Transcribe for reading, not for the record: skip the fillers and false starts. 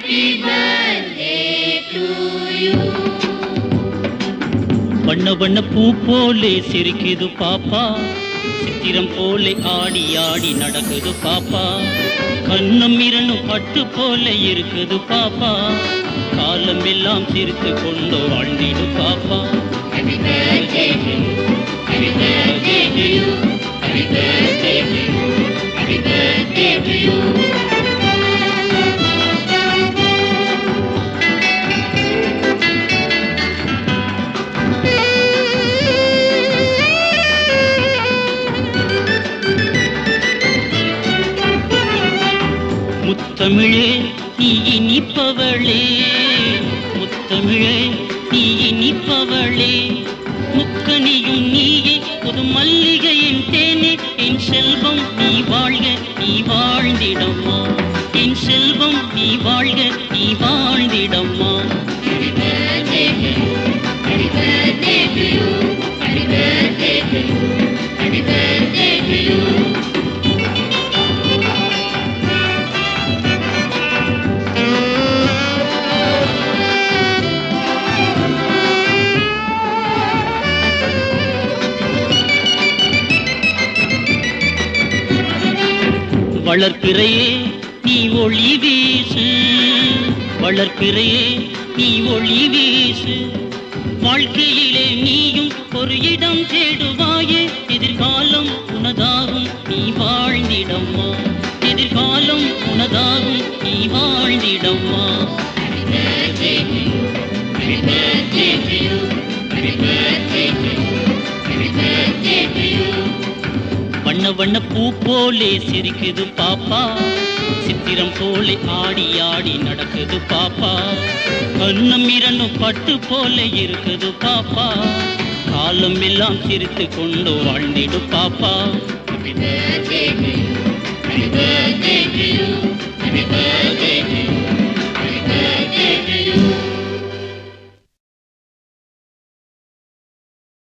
வண்ண வண்ண பூ போலே சிரிக்குது பாப்பா, சித்திரம் போலே ஆடி ஆடி நடக்குது பாப்பா, கண்ணம் இரண்டும் பட்டு போல இருக்குது பாப்பா, காலம் எல்லாம் சிரித்து கொண்டு வாழ்ந்திடு பாப்பா. Happy birthday to you, happy birthday to you, happy birthday to you, happy birthday to you. முத்தமிழே நீ இனிப்பவளே, முத்தமிழே நீ இனிப்பவளே, முக்கனியும் நீயே புது மல்லிகையின் தேனே, என் செல்வம் நீ வாழ்க நீ வாழ்ந்திடம்மா, என் செல்வம் நீ வாழ்க நீ வாழ்ந்திடம்மா. Happy birthday to you, happy birthday to you, happy birthday to you, happy birthday to you. வளர்ப்பிறையே நீ ஒளி வீசு, வளர்ப்பிறையே நீ ஒளி வீசு, வாழ்க்கையிலே நீயும் ஒரு இடம் தேடுவாயே, எதிர்காலம் உனதாகும் நீ வாழ்ந்திடம்மா, எதிர்காலம் உனதாகும் நீ வாழ்ந்திடம்மா. Happy birthday to you, happy birthday to you, happy birthday to you, happy birthday to you. வண்ண வண்ண பூ போலே சிரிக்குது பாப்பா, சித்திரம் போலே ஆடி ஆடி நடக்குது பாப்பா, கண்ணம் இரண்டும் பட்டு போல இருக்குது பாப்பா, காலம் எல்லாம் சிரித்து கொண்டு வாழ்ந்திடு பாப்பா. Happy birthday to you, happy birthday to you.